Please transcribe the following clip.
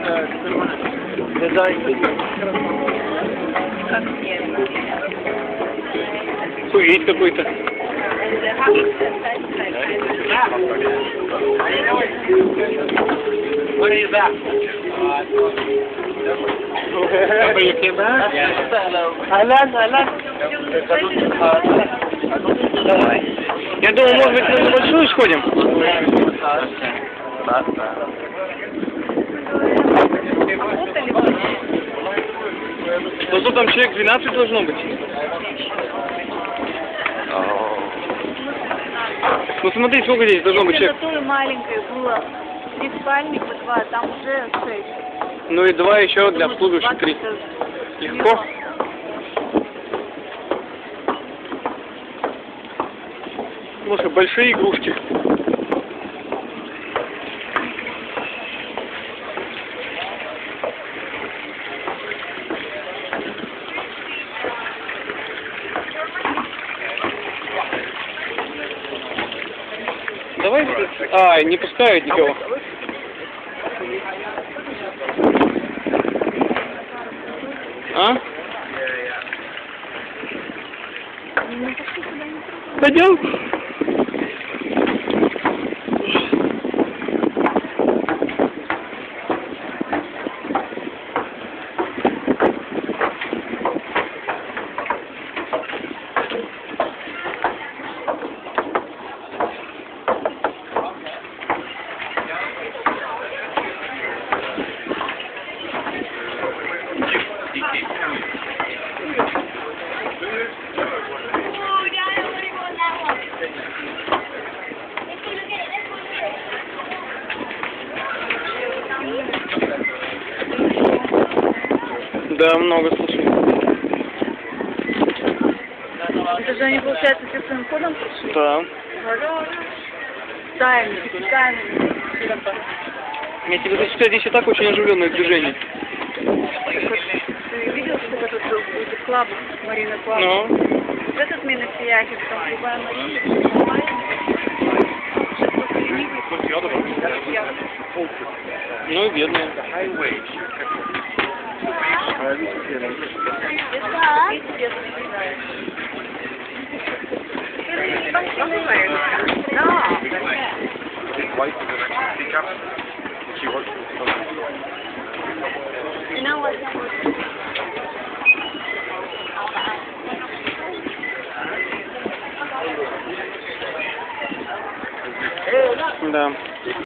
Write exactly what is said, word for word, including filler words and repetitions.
Курить какой-то. What is that? You came back? Alan, Alan. Давай. Я думаю, может быть, на небольшую сходим? Ну, тут там человек двенадцать должно быть. Ну, смотри, сколько здесь должно быть человек. Если маленькое было, три спальника, два, там уже шесть. Ну и два еще для обслуживающих, три. Легко. Слушай, большие игрушки. Давай. А, не пускают никого. А? Пойдем. Да, много слушаю. Это же они, получается, все своим ходом пришли? Да. Тайны, тайны. Я тебе хочу сказать, здесь и так очень оживленное движение. Ты видел, что тут был клаб, Марина Клаб? Ну? Вот этот Мина Сияхи, там любая Марина. Ну и бедные. You know what? Да.